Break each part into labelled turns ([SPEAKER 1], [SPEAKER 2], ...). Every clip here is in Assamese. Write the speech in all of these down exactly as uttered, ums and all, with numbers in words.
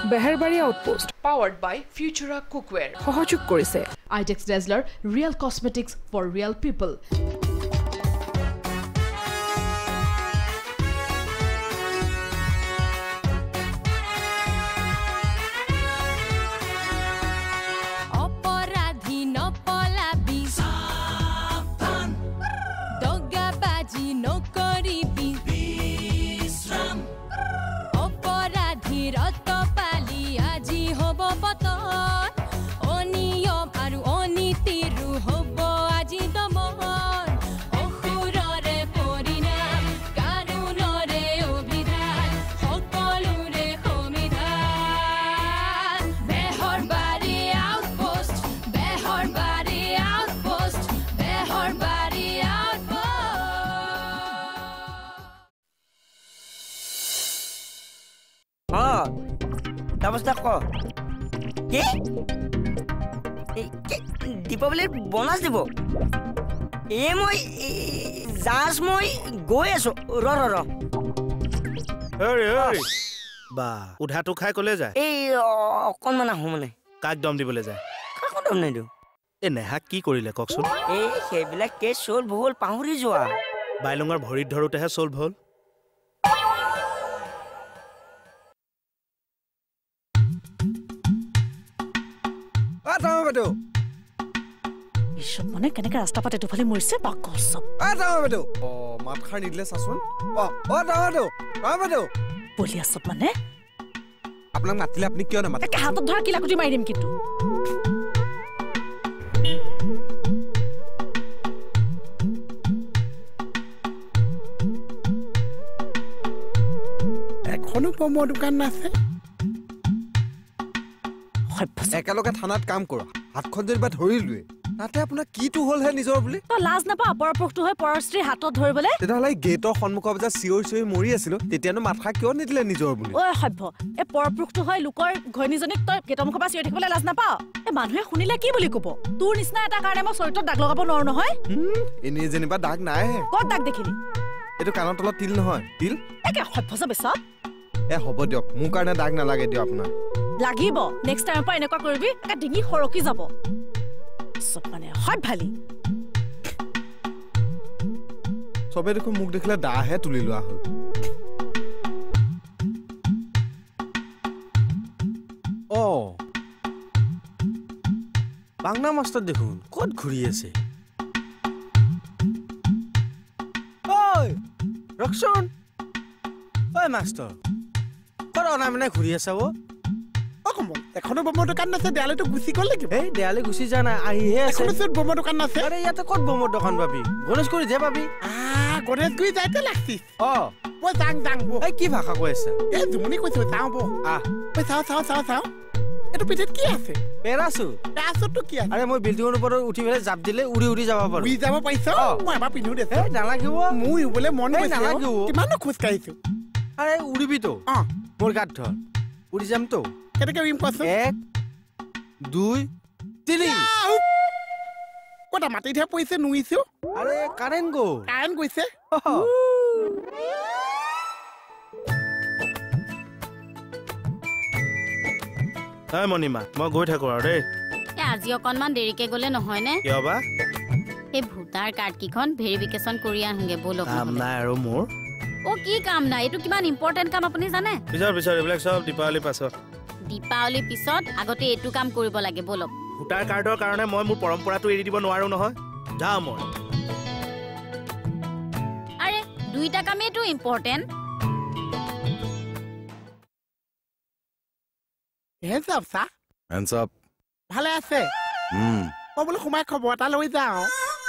[SPEAKER 1] বেহেৰবাৰী outpost
[SPEAKER 2] powered by Futura Cookware
[SPEAKER 1] সহযোগ কৰিছে
[SPEAKER 2] Idex Dazzler Real Cosmetics for Real People
[SPEAKER 3] অৱস্থা ক কি দীপাৱলীৰ বোনাছ দিব এ মই জাজ মই গৈ আছো ৰ ৰ ৰ
[SPEAKER 4] হেৰি হেৰি বা উধাটো খাই কলে যায়
[SPEAKER 3] এই অকণমান আহো মানে
[SPEAKER 4] কাক দম দিবলৈ যায়
[SPEAKER 3] কাকো দম নিদিওঁ
[SPEAKER 4] এ নেহাক কি কৰিলে কওকচোন
[SPEAKER 3] এই সেইবিলাক কেছ চল্ভ হ'ল পাহৰি যোৱা
[SPEAKER 4] বাইলঙৰ ভৰিত ধৰোতেহে চল্ভ হ'ল
[SPEAKER 5] মানে কেনেকে ৰাস্তা পাতে দুফালে মৰিছে বাকচব
[SPEAKER 6] আ যাও বেটো অ মাত খাৰ নিদিলে চাচোন অ অ যাও বেটো যাও বেটো
[SPEAKER 5] বলি আছব মানে
[SPEAKER 6] আপোনাক মাতিলে আপুনি কিয় নামাতে
[SPEAKER 5] একে হাতত ধৰা কিলাকুটি মাৰি দিম কিন্তু
[SPEAKER 6] এখনো পমৰ দোকান আছে একেলগে থানাত কাম কৰা হাতখন যেনিবা ধৰিলোৱে তাতে আপোনাৰ কিটো হ'ল হে নিজৰ বুলি
[SPEAKER 5] তই লাজ নাপাৱ পৰপুৰুষটো হৈ পৰস্ত্ৰী হাতত ধৰিবলৈ
[SPEAKER 6] তেতিয়াহ'লে গেটৰ সন্মুখৰ বজা চিঞৰি চিঞৰি মৰি আছিলো তেতিয়ানো মাথা কিয় নিদিলে নিজৰ বুলি
[SPEAKER 5] ঐ সভ্য এই পৰপুৰুষটো হৈ লোকৰ ঘৈণীজনীক তই গেটৰ মুখৰ পৰা চিঞৰি থাকিবলৈ লাজ নাপাৱ এই মানুহে শুনিলে কি বুলি ক'ব তোৰ নিচিনা এটা কাৰণে মই চৰিত্ৰত দাগ লগাব নোৱাৰো নহয়
[SPEAKER 6] এনেই যেনিবা দাগ নাই
[SPEAKER 5] ক'ত দাগ দেখিলি
[SPEAKER 6] এইটো কাণৰ তলত তিল নহয় তিল
[SPEAKER 5] একে সভ্য যে বেচা
[SPEAKER 6] এ হ'ব দিয়ক মোৰ কাৰণে দাগ নালাগে দিয়ক আপোনাৰ
[SPEAKER 5] লাগিব নেক্সট টাইমৰ পৰা এনেকুৱা কৰিবি একে ডিঙি সৰকি যাব সব মানে হয় ভালি
[SPEAKER 6] সবে দেখো মুখ দেখিলে দাহে তুলি লোৱা হ'ল
[SPEAKER 4] অ বাংলা মাষ্টৰ দেখোন ক'ত ঘূৰি আছে ঐ ৰকচোন ঐ মাষ্টৰ ক'ত অনা মানে ঘূৰি আছে অ
[SPEAKER 6] এখনো বোমৰ দোকান আছে দেয়ালিটো গুচি গ'ল নেকি
[SPEAKER 4] এই দেয়ালি গুচি যা নাই আহিহে আছে
[SPEAKER 6] এখনো চোন বোমৰ দোকান আছে
[SPEAKER 4] আৰে ইয়াতে ক'ত বোমৰ দোকান পাবি গণেশগুৰি যে পাবি
[SPEAKER 6] আ গণেশগুৰি যাইতে লাগছিস
[SPEAKER 4] অ
[SPEAKER 6] মই যাং যাং বো
[SPEAKER 4] এই কি ভাষা কৈ আছা
[SPEAKER 6] এই জুমনি কৈছো যাওঁ বো
[SPEAKER 4] আহ
[SPEAKER 6] ঐ চাও চাও চাও চাও এইটো পিঠিত কি আছে
[SPEAKER 4] পেৰাচুট
[SPEAKER 6] পেৰাচুটটো কি আছে
[SPEAKER 4] আৰে মই বিল্ডিঙৰ ওপৰত উঠি পেলাই জাপ দিলে উৰি উৰি যাব পাৰো
[SPEAKER 6] উৰি যাব পাৰিছ মই এবাৰ পিন্ধো দে
[SPEAKER 4] এই নালাগিব
[SPEAKER 6] মোৰ উৰিবলৈ মন গৈছে
[SPEAKER 4] নালাগিব
[SPEAKER 6] কিমানো খোজ কাঢ়িছো
[SPEAKER 4] আৰে উৰিবি তো
[SPEAKER 6] অ
[SPEAKER 4] মোৰ গাত ধৰ উৰি যাম তো
[SPEAKER 6] কেনেকে উৰিম কোৱাচোন
[SPEAKER 4] এক দুই তিনি
[SPEAKER 6] ক'তা মাটিতহে পৰিছে নুইছো
[SPEAKER 4] আৰে কাৰেণ্ট গ'ল
[SPEAKER 6] কাৰেণ্ট গৈছে
[SPEAKER 4] হয় মণিমা মই গৈ থাকো আৰু দেই
[SPEAKER 7] আজি অকণমান দেৰিকে গ'লে নহয় নে
[SPEAKER 4] কিয় বা
[SPEAKER 7] এই ভোটাৰ কাৰ্ড কিখন ভেৰিফিকেশ্যন কৰি আহোগে ব'লক
[SPEAKER 4] কাম নাই আৰু মোৰ
[SPEAKER 7] অ কি কাম নাই এইটো কিমান ইম্পৰ্টেণ্ট কাম আপুনি জানে
[SPEAKER 4] পিছৰ পিছৰ এইবিলাক চব দীপাৱলীৰ পাছত
[SPEAKER 7] দীপাৱলীৰ পিছত আগতে এইটো কাম কৰিব লাগে ব'লক
[SPEAKER 4] ভোটাৰ কাৰ্ডৰ কাৰণে মই মোৰ পৰম্পৰাটো এৰি দিব নোৱাৰো নহয় যাওঁ মই
[SPEAKER 7] আৰে দুইটা কামেইটো ইম্পৰ্টেণ্ট
[SPEAKER 6] হেণ্ডছ আপ চা
[SPEAKER 8] হেণ্ডছ আপ
[SPEAKER 6] ভালে আছে
[SPEAKER 8] হুম
[SPEAKER 6] মই বোলে সোমাই খবৰ এটা লৈ যাওঁ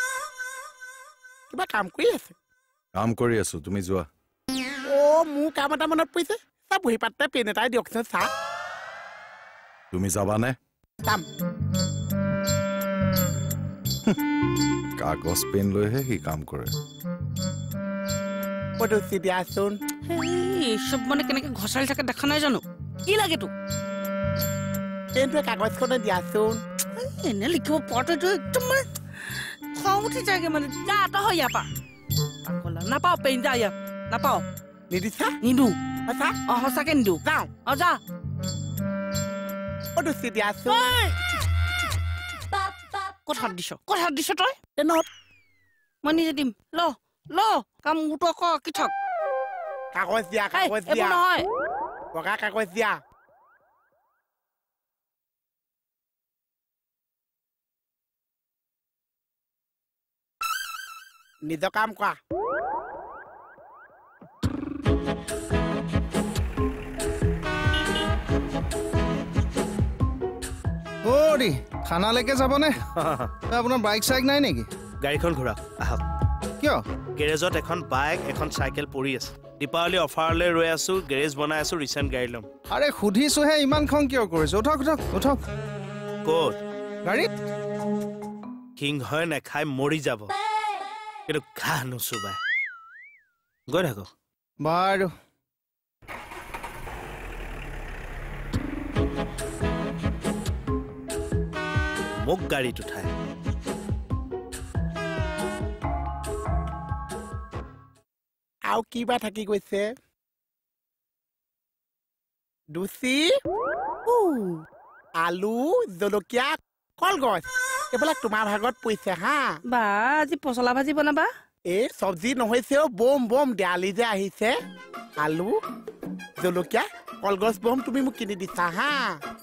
[SPEAKER 6] কিবা কাম কৰি আছে
[SPEAKER 8] কাম কৰি আছো তুমি যোৱা
[SPEAKER 6] অ মোৰ কাম এটা মনত পৰিছে চা বহি পাতে পেন এটাই দিয়কচোন চা
[SPEAKER 8] তুমি যাবানে
[SPEAKER 6] যাম
[SPEAKER 8] কাগজ পেন লৈহে সি কাম কৰে
[SPEAKER 6] পদুচি দিয়াচোন
[SPEAKER 5] এই সব মানে কেনেকে ঘছালি থাকে দেখা নাই জানো কি লাগে তোক
[SPEAKER 6] পেনটোৱে কাগজখনে দিয়াচোন
[SPEAKER 5] এনে লিখিব পৰাটো একদম মানে খং উঠি যায়গে মানে যা আঁতৰ হৈ ইয়াৰ পৰা পাগলা নাপাওঁ পেইন যা ইয়াত নাপাওঁ
[SPEAKER 6] নিদিছা
[SPEAKER 5] নিদো
[SPEAKER 6] আচ্ছা
[SPEAKER 5] অ সঁচাকে নিদো
[SPEAKER 6] যাওঁ
[SPEAKER 5] অ যা
[SPEAKER 1] দুচি দিয়াছো
[SPEAKER 5] কথা দিছ কথা দিছ তই
[SPEAKER 1] এনত
[SPEAKER 5] মই নিজে দিম ল ল কাম মুটো ক কি থক
[SPEAKER 1] কাগজ দিয়া কাগজ
[SPEAKER 5] এ
[SPEAKER 1] দিয়া
[SPEAKER 5] নহয়
[SPEAKER 1] বগা কাগজ দিয়া নিজ কাম কৰা
[SPEAKER 9] অৰি থানালৈকে যাবনে আপোনাৰ বাইক চাইক নাই নেকি
[SPEAKER 4] গাড়ীখন ঘূৰাওক আহক
[SPEAKER 9] কিয়
[SPEAKER 4] গেৰেজত এখন বাইক এখন চাইকেল পৰি আছে দীপাৱলী অফাৰলৈ ৰৈ আছো গেৰেজ বনাই আছো ৰিচেণ্ট গাড়ী ল'ম
[SPEAKER 9] আৰে সুধিছোহে ইমান খং কিয় কৰিছে উঠক উঠক উঠক
[SPEAKER 4] ক'ত
[SPEAKER 9] গাড়ীত
[SPEAKER 4] সিংহই নেখাই মৰি যাব কিন্তু ঘাঁহ নুচুবাই গৈ থাকক
[SPEAKER 9] বাৰু
[SPEAKER 4] মোক গাড়ীত উঠাই
[SPEAKER 1] আৰু কিবা থাকি গৈছে দুচি আলু জলকীয়া কলগছ এইবিলাক তোমাৰ ভাগত পৰিছে হা
[SPEAKER 5] বা আজি পচলা ভাজি বনাবা
[SPEAKER 1] এই চব্জি নহৈছেও বম বম দেৱালী যে আহিছে আলু জলকীয়া কলগছ বম তুমি মোক কিনি দিছা হা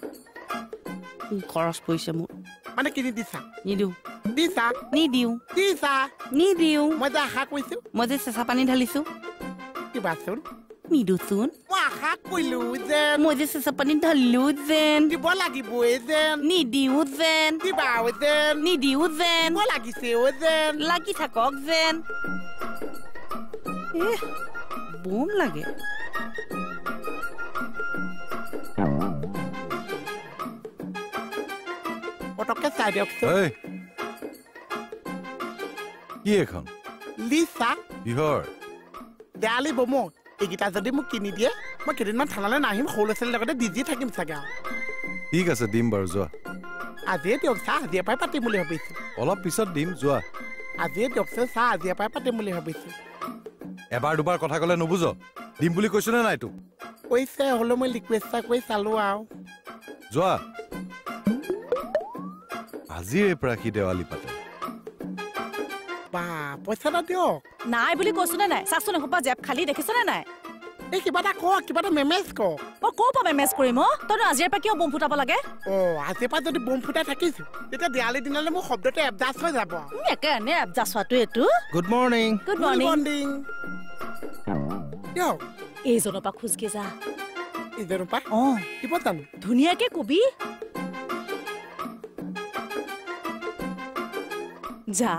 [SPEAKER 5] খৰচ পৰিছে মোৰ
[SPEAKER 1] মানে কিনি দিছা
[SPEAKER 5] নিদিওঁ
[SPEAKER 1] দিছা
[SPEAKER 5] নিদিওঁ
[SPEAKER 1] দিছা
[SPEAKER 5] নিদিওঁ
[SPEAKER 1] মই যে আশা কৰিছো
[SPEAKER 5] মই যে চেঁচা পানী ঢালিছো
[SPEAKER 1] দিবাচোন
[SPEAKER 5] নিদোচোন
[SPEAKER 1] মই আশা কৰিলো যে
[SPEAKER 5] মই যে চেঁচা পানী ঢালিলো যেন
[SPEAKER 1] দিব লাগিবই যেন
[SPEAKER 5] নিদিওঁ যেন
[SPEAKER 1] দিবাও যেন
[SPEAKER 5] নিদিওঁ যেন
[SPEAKER 1] দিব লাগিছেও যেন
[SPEAKER 5] লাগি থাকক যেন এহ বম লাগে
[SPEAKER 1] পটককে চাই দিয়কচোন
[SPEAKER 8] ঐ কি এখন
[SPEAKER 1] লিচা
[SPEAKER 8] কিহৰ
[SPEAKER 1] দেৱালী বম এইকেইটা যদি মোক কিনি দিয়ে মই কেইদিনমান থানালৈ নাহিম সৰু ল'ৰা ছোৱালীৰ লগতে বিজি থাকিম চাগে আৰু
[SPEAKER 8] ঠিক আছে দিম বাৰু যোৱা
[SPEAKER 1] আজিয়ে দিয়ক চাহ আজিৰে পৰাই পাতিম বুলি ভাবিছো
[SPEAKER 8] অলপ পিছত দিম যোৱা
[SPEAKER 1] আজিয়ে দিয়কচোন চাহ আজিৰে পৰাই পাতিম বুলি ভাবিছো
[SPEAKER 8] এবাৰ দুবাৰ কথা ক'লে নুবুজ দিম বুলি কৈছো নে নাই তোক
[SPEAKER 1] কৈছে হ'লেও মই ৰিকুৱেষ্ট এটা কৰি চালো আৰু
[SPEAKER 8] যোৱা আজিৰে পৰা কি দেৱালী পাতে
[SPEAKER 1] বা পইচা এটা দিয়ক
[SPEAKER 5] নাই বুলি কৈছো নে নাই চাচোন এসোপা জেপ খালি দেখিছ নে নাই
[SPEAKER 1] এই কিবা এটা কওক কিবা এটা মেমেজ কওক
[SPEAKER 5] মই ক'ৰ পৰা মেমেজ কৰিম অ তইনো আজিৰ পৰা কিয় বম ফুটাব লাগে
[SPEAKER 1] অ আজিৰ পৰা যদি বম ফুটাই থাকিছো তেতিয়া দেৱালী দিনলৈ মোৰ শব্দটো এডজাষ্ট হৈ যাব
[SPEAKER 5] একে এনে এডজাষ্ট হোৱাটো এইটো
[SPEAKER 9] গুড মৰ্ণিং
[SPEAKER 5] গুড মৰ্ণিং
[SPEAKER 1] দিয়ক
[SPEAKER 5] এইজনৰ পৰা খোজকে যা
[SPEAKER 1] ইজনৰ পৰা
[SPEAKER 5] অ
[SPEAKER 1] দিব জানো
[SPEAKER 5] ধুনীয়াকে কবি যা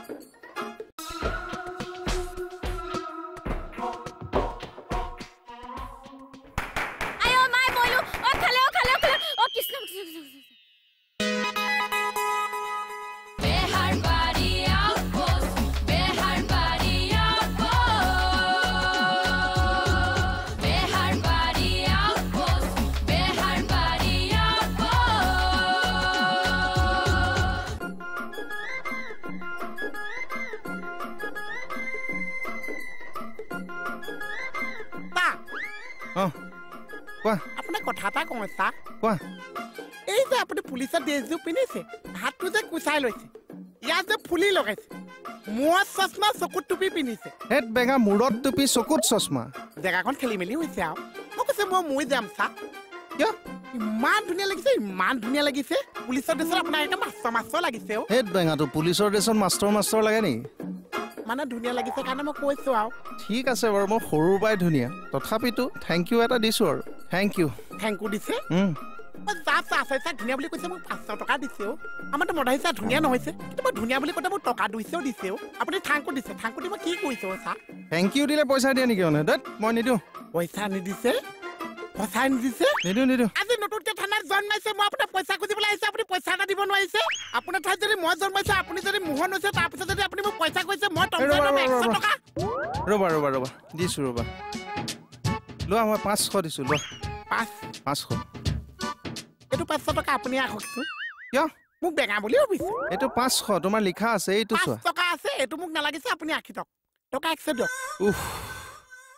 [SPEAKER 1] আপোনাৰ কথা এটা কওঁ চা
[SPEAKER 9] কোৱা
[SPEAKER 1] এই যে আপুনি পুলিচৰ ড্ৰেছযোৰ পিন্ধিছে হাতটো যে কুচাই লৈছে ইয়াত যে ফুলি লগাইছে মূৰত চশমা চকুত টুপি পিন্ধিছে
[SPEAKER 9] হেড বেঙা মূৰত টুপি চকুত চশমা
[SPEAKER 1] জেগাখন খেলি মেলি হৈছে আৰু মই কৈছে মই মই যাম চা
[SPEAKER 9] কিয়
[SPEAKER 1] ইমান ধুনীয়া লাগিছে ইমান ধুনীয়া লাগিছে পুলিচৰ ড্ৰেছত আপোনাৰ একদম মাষ্টৰ মাষ্টৰ লাগিছে অ
[SPEAKER 9] হেড বেঙাটো পুলিচৰ ড্ৰেছত মাষ্টৰ মাষ্টৰ লাগে নেকি
[SPEAKER 1] মানে ধুনীয়া লাগিছে কাৰণে মই কৈছো আৰু
[SPEAKER 9] ঠিক আছে বাৰু মই সৰুৰ পৰাই ধুনীয়া তথাপিতো থেংক ইউ এটা দিছো আৰু থেংক ইউ
[SPEAKER 1] থেংক ইউ দিছে যা চা চাই ধুনীয়া বুলি কৈছে মোক পাঁচশ টকা দিছে অ আমাৰতো মদাহিচা ধুনীয়া নহৈছে কিন্তু মই ধুনীয়া বুলি কওঁতে মোক টকা দুইছেও দিছে অ আপুনি থাংকু দিছে থাংকু দি মই কি কৰিছো চা
[SPEAKER 9] থেংক ইউ দিলে পইচা দিয়ে নেকি মানে দেত মই নিদিওঁ
[SPEAKER 1] পইচা নিদিছে পইচা নিদিছে
[SPEAKER 9] নিদিওঁ নিদিওঁ
[SPEAKER 1] আজি নতুনকে থানাত জন্মাইছে মই আপোনাৰ পইচা খুজিবলৈ আহিছে আপুনি পইচা এটা দিব নোৱাৰিছে আপোনাৰ ঠাইত যদি মই জন্মাইছে আপুনি যদি মোহন হৈছে তাৰপিছত যদি আপুনি মোক পইচা কৈছে মই একশ টকা
[SPEAKER 9] ৰ'বা ৰ'বা ৰ'বা দিছো ৰ'বা লোৱা মই পাঁচশ দিছো লোৱা
[SPEAKER 1] পাঁচ
[SPEAKER 9] পাঁচশ
[SPEAKER 1] এইটো পাঁচশ টকা আপুনি ৰাখকচোন
[SPEAKER 9] কিয়
[SPEAKER 1] মোক বেঙা বুলি ভাবিছে
[SPEAKER 9] এইটো পাঁচশ তোমাৰ লিখা আছে এইটো
[SPEAKER 1] পাঁচ
[SPEAKER 9] চোৱা
[SPEAKER 1] টকা আছে এইটো মোক নালাগিছে আপুনি ৰাখি দিয়ক টকা একশ দিয়ক
[SPEAKER 9] উফ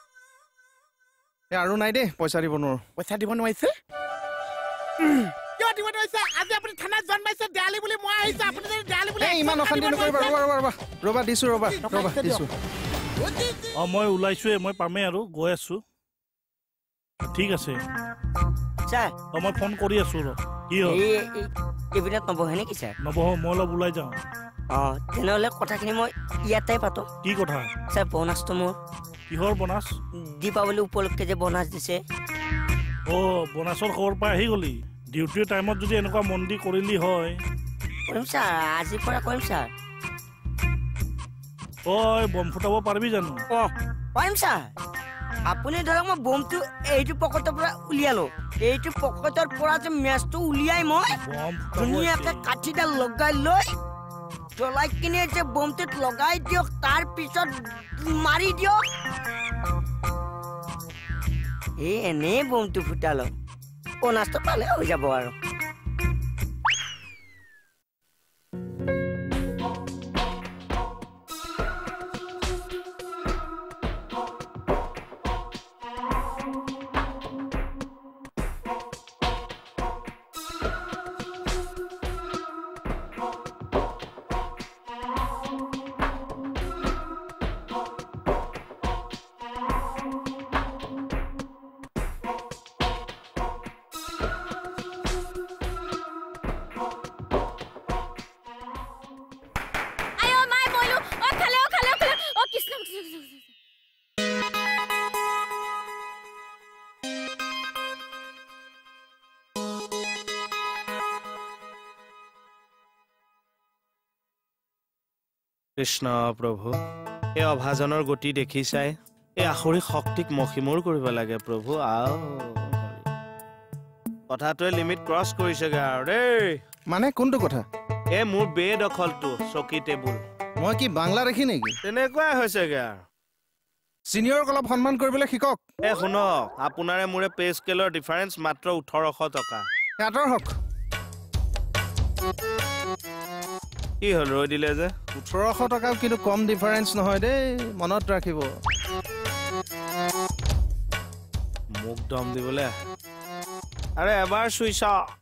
[SPEAKER 9] এই আৰু নাই দেই পইচা দিব নোৱাৰো
[SPEAKER 1] পইচা দিব নোৱাৰিছে কিয় দিব হৈছে আজি আপুনি থানাত জন্মাইছে দেয়ালি বুলি মই আহিছো আপুনি যদি দেয়ালি বুলি
[SPEAKER 9] এই ইমান অশান্তি নকৰিবা ৰ'বা ৰ'বা ৰ'বা ৰ'বা দিছো ৰ'বা ৰ'বা দিছো
[SPEAKER 10] অ মই ওলাইছোৱে মই পামেই আৰু গৈ আছো ঠিক আছে
[SPEAKER 3] ছাৰ
[SPEAKER 10] অ মই ফোন কৰি আছো ৰ কি হ'ল
[SPEAKER 3] এই কেবিনেট নবহে নেকি ছাৰ
[SPEAKER 10] নবহ মই অলপ ওলাই যাওঁ
[SPEAKER 3] অ তেনেহ'লে কথাখিনি মই ইয়াতে পাতো
[SPEAKER 10] কি কথা
[SPEAKER 3] ছাৰ বনাছটো মোৰ
[SPEAKER 10] কিহৰ বনাছ
[SPEAKER 3] দীপাৱলী উপলক্ষে যে বনাছ দিছে
[SPEAKER 10] অ বনাছৰ খবৰ পাই আহি গলি ডিউটিৰ টাইমত যদি এনেকুৱা মন্দি কৰিলি হয়
[SPEAKER 3] কৰিম ছাৰ আজিৰ পৰা কৰিম ছাৰ
[SPEAKER 10] তই বম ফুটাব পাৰিবি জানো
[SPEAKER 3] অ পাৰিম ছাৰ আপুনি ধৰক মই বমটো এইটো পকেটৰ পৰা উলিয়ালো এইটো পকেটৰ পৰা যে মেচটো উলিয়াই মই ধুনীয়াকে কাঠিডাল লগাই লৈ জ্বলাই কিনে যে বমটোত লগাই দিয়ক তাৰ পিছত মাৰি দিয়ক এই এনেই বমটো ফুটালো বনাছটো পালে হৈ যাব আৰু
[SPEAKER 4] কৃষ্ণ প্ৰভু এই অভাজনৰ গতি দেখি চাই এই আখৰি শক্তিক মহিমূৰ কৰিব লাগে প্ৰভু আও কথাটোৱে লিমিট ক্ৰছ কৰিছেগে আৰু দেই
[SPEAKER 9] মানে কোনটো কথা
[SPEAKER 4] এই মোৰ বেদখলটো চকী টেবুল
[SPEAKER 9] মই কি বাংলা দেখি নেকি
[SPEAKER 4] তেনেকুৱাই হৈছেগে আৰু
[SPEAKER 9] চিনিয়ৰক অলপ সন্মান কৰিবলৈ শিকক
[SPEAKER 4] এ শুনক আপোনাৰে মোৰে পে স্কেলৰ ডিফাৰেঞ্চ মাত্ৰ ওঠৰশ টকা
[SPEAKER 9] সিহঁতৰ হওক
[SPEAKER 4] কি হ'ল ৰৈ দিলে যে
[SPEAKER 9] ওঠৰশ টকাও কিন্তু কম ডিফাৰেঞ্চ নহয় দেই মনত ৰাখিব
[SPEAKER 4] মোক দম দিবলৈ আৰে এবাৰ চুইছ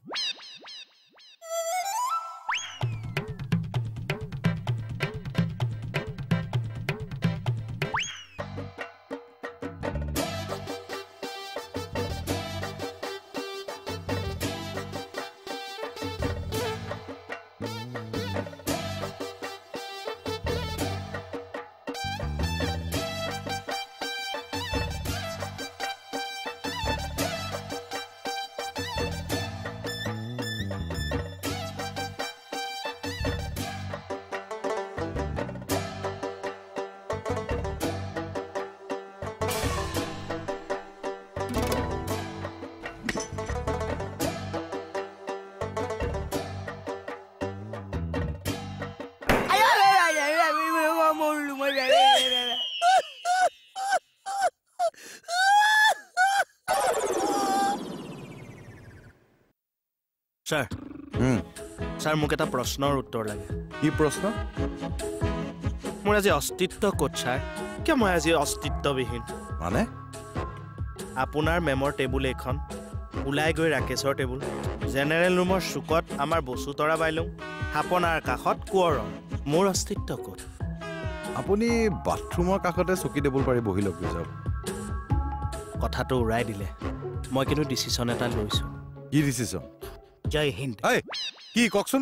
[SPEAKER 4] ছাৰ ছাৰ মোক এটা প্ৰশ্নৰ উত্তৰ লাগে
[SPEAKER 8] কি প্ৰশ্ন
[SPEAKER 4] মোৰ আজি অস্তিত্ব ক'ত ছাৰ কিয় মই আজি অস্তিত্ববিহীন
[SPEAKER 8] মানে
[SPEAKER 4] আপোনাৰ মেমৰ টেবুল এইখন ওলাই গৈ ৰাকেশৰ টেবুল জেনেৰেল ৰুমৰ চুকত আমাৰ বসুতৰা বাইলুং হাপনাৰ কাষত কোঁৱৰৰ মোৰ অস্তিত্ব ক'ত
[SPEAKER 8] আপুনি বাথৰুমৰ কাষতে চকী টেবুল পাৰি বহি লগ লৈ যাওক
[SPEAKER 4] কথাটো উৰাই দিলে মই কিন্তু ডিচিশ্যন এটা লৈছোঁ
[SPEAKER 8] কি ডিচিশ্যন
[SPEAKER 4] জয় হিন্দ
[SPEAKER 8] এই কি কওকচোন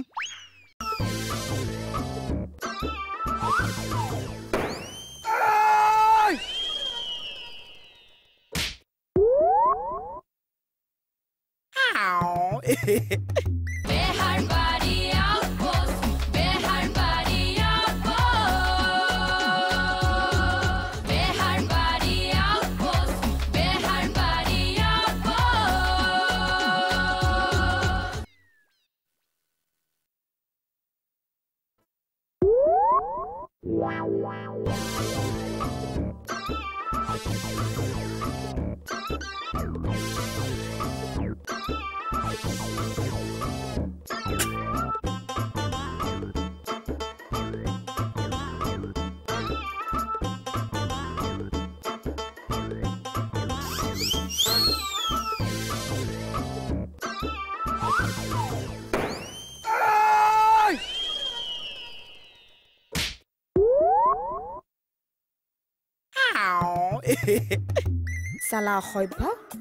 [SPEAKER 5] চালা অসভ্য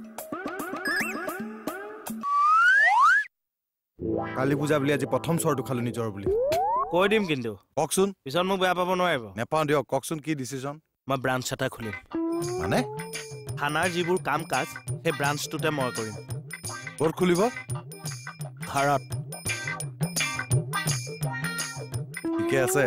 [SPEAKER 8] কালি পূজা বুলি আজি প্ৰথম চৰটো খালো নিজৰ বুলি
[SPEAKER 4] কৈ দিম কিন্তু
[SPEAKER 8] কওকচোন
[SPEAKER 4] পিছত মোক বেয়া পাব নোৱাৰিব
[SPEAKER 8] নেপাওঁ দিয়ক কওকচোন কি ডিচিজন
[SPEAKER 4] মই ব্ৰাঞ্চ এটা খুলিম
[SPEAKER 8] মানে
[SPEAKER 4] থানাৰ যিবোৰ কাম কাজ সেই ব্ৰাঞ্চটোতে মই কৰিম
[SPEAKER 8] ক'ত খুলিব
[SPEAKER 4] ঘৰত
[SPEAKER 8] ঠিকে আছে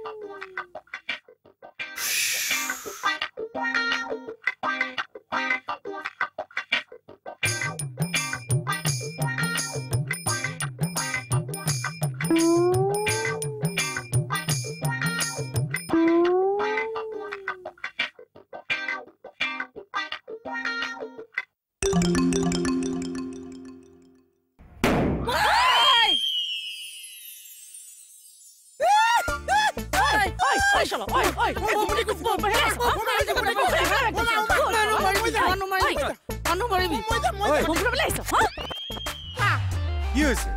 [SPEAKER 8] কি হৈছে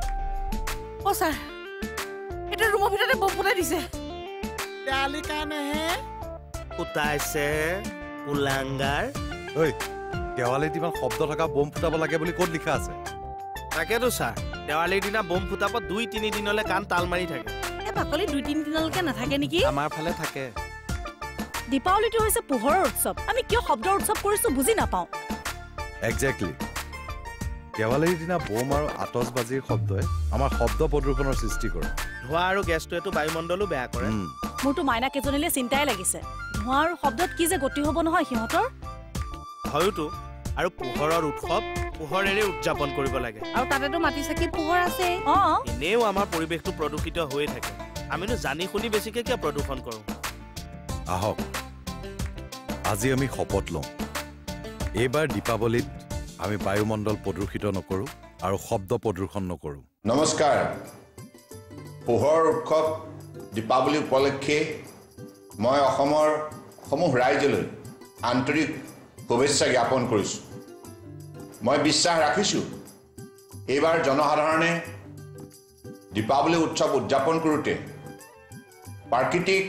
[SPEAKER 5] অ স্যাৰ এটা ৰুমৰ ভিতৰতে বম ফুটাই দিছে
[SPEAKER 1] ডালি কাৰণেহে
[SPEAKER 4] ফুটাইছে উলাংগাৰ
[SPEAKER 8] ঐ দেৱালীত ইমান শব্দ থকা বম ফুটাব লাগে বুলি ক'ত লিখা আছে
[SPEAKER 4] তাকেতো ছাৰ দেৱালীৰ দিনা বম ফুটাব দুই তিনি দিনলৈ কাণ তাল মাৰি থাকে
[SPEAKER 5] এ বাকলি দুই তিনি দিনলৈকে নাথাকে নেকি
[SPEAKER 4] আমাৰ ফালে থাকে
[SPEAKER 5] দীপাৱলীটো হৈছে পোহৰৰ উৎসৱ আমি কিয় শব্দৰ উৎসৱ কৰিছো বুজি নাপাওঁ
[SPEAKER 8] একজেক্টলি দেৱালীৰ দিনা বম আৰু আতচবাজিৰ শব্দই আমাৰ শব্দ প্ৰদূষণৰ সৃষ্টি কৰে
[SPEAKER 4] ধোঁৱা আৰু গেছটোৱেতো বায়ুমণ্ডলো বেয়া কৰে
[SPEAKER 5] মোৰতো মাইনা কেইজনীলে চিন্তাই লাগিছে ধোঁৱা আৰু শব্দত কি যে গতি হ'ব নহয় সিহঁতৰ
[SPEAKER 4] হয়তো আৰু পোহৰৰ উৎসৱ পোহৰেৰে উদযাপন কৰিব লাগে
[SPEAKER 5] আৰু তাতেতো মাটি চাকি পোহৰ আছে অ
[SPEAKER 4] এনেও আমাৰ পৰিৱেশটো প্ৰদূষিত হৈ থাকে আমিনো জানি শুনি বেছিকে কিয় প্ৰদূষণ কৰোঁ
[SPEAKER 8] আহক আজি আমি শপত লওঁ এইবাৰ দীপাৱলীত আমি বায়ুমণ্ডল প্ৰদূষিত নকৰোঁ আৰু শব্দ প্ৰদূষণ নকৰোঁ
[SPEAKER 11] নমস্কাৰ পোহৰ উৎসৱ দীপাৱলী উপলক্ষে মই অসমৰ সমূহ ৰাইজলৈ আন্তৰিক শুভেচ্ছা জ্ঞাপন কৰিছোঁ মই বিশ্বাস ৰাখিছোঁ এইবাৰ জনসাধাৰণে দীপাৱলী উৎসৱ উদযাপন কৰোঁতে প্ৰাকৃতিক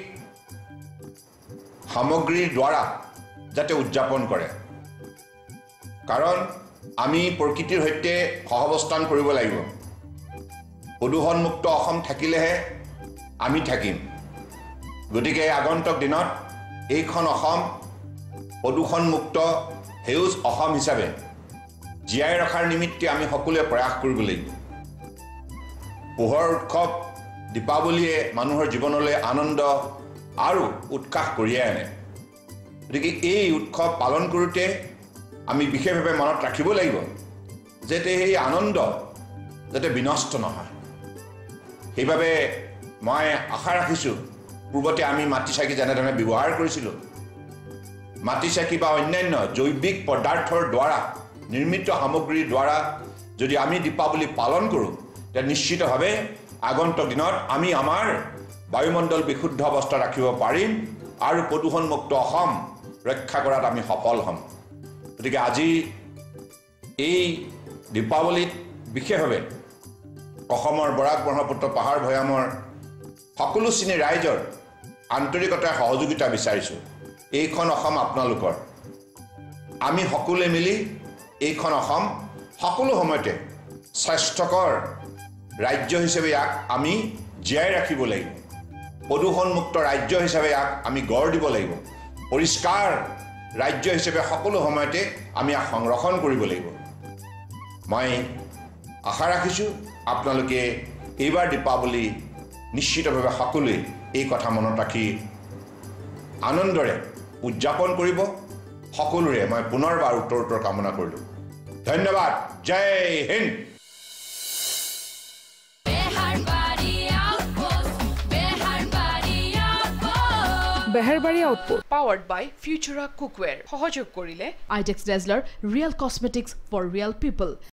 [SPEAKER 11] সামগ্ৰীৰ দ্বাৰা যাতে উদযাপন কৰে কাৰণ আমি প্ৰকৃতিৰ সৈতে সহাৱস্থান কৰিব লাগিব প্ৰদূষণমুক্ত অসম থাকিলেহে আমি থাকিম গতিকে আগন্তুক দিনত এইখন অসম প্ৰদূষণমুক্ত সেউজ অসম হিচাপে জীয়াই ৰখাৰ নিমিত্তে আমি সকলোৱে প্ৰয়াস কৰিব লাগিব পোহৰ উৎসৱ দীপাৱলীয়ে মানুহৰ জীৱনলৈ আনন্দ আৰু উৎসাহ কঢ়িয়াই আনে গতিকে এই উৎসৱ পালন কৰোঁতে আমি বিশেষভাৱে মনত ৰাখিব লাগিব যাতে এই আনন্দ যাতে বিনষ্ট নহয় সেইবাবে মই আশা ৰাখিছোঁ পূৰ্বতে আমি মাটি চাকি যেনেধৰণে ব্যৱহাৰ কৰিছিলোঁ মাটি চাকি বা অন্যান্য জৈৱিক পদাৰ্থৰ দ্বাৰা নিৰ্মিত সামগ্ৰীৰ দ্বাৰা যদি আমি দীপাৱলী পালন কৰোঁ তেতিয়া নিশ্চিতভাৱে আগন্তুক দিনত আমি আমাৰ বায়ুমণ্ডল বিশুদ্ধ অৱস্থা ৰাখিব পাৰিম আৰু প্ৰদূষণমুক্ত অসম ৰক্ষা কৰাত আমি সফল হ'ম গতিকে আজি এই দীপাৱলীত বিশেষভাৱে অসমৰ বৰাক ব্ৰহ্মপুত্ৰ পাহাৰ ভৈয়ামৰ সকলো শ্ৰেণীৰ ৰাইজৰ আন্তৰিকতাৰ সহযোগিতা বিচাৰিছোঁ এইখন অসম আপোনালোকৰ আমি সকলোৱে মিলি এইখন অসম সকলো সময়তে স্বাস্থ্যকৰ ৰাজ্য হিচাপে ইয়াক আমি জীয়াই ৰাখিব লাগিব প্ৰদূষণমুক্ত ৰাজ্য হিচাপে ইয়াক আমি গঢ় দিব লাগিব পৰিষ্কাৰ ৰাজ্য হিচাপে সকলো সময়তে আমি ইয়াক সংৰক্ষণ কৰিব লাগিব মই আশা ৰাখিছোঁ আপোনালোকে এইবাৰ দীপাৱলী নিশ্চিতভাৱে সকলোৱে এই কথা মনত ৰাখি আনন্দৰে উদযাপন কৰিব সকলোৰে মই পুনৰবাৰ উত্তৰ উত্তৰ কামনা কৰিলোঁ ধন্যবাদ জয় Hind
[SPEAKER 2] Beherbari Output powered by Futura Cookware. সহযোগ কৰিলে Idex Dazzler Real Cosmetics for Real People.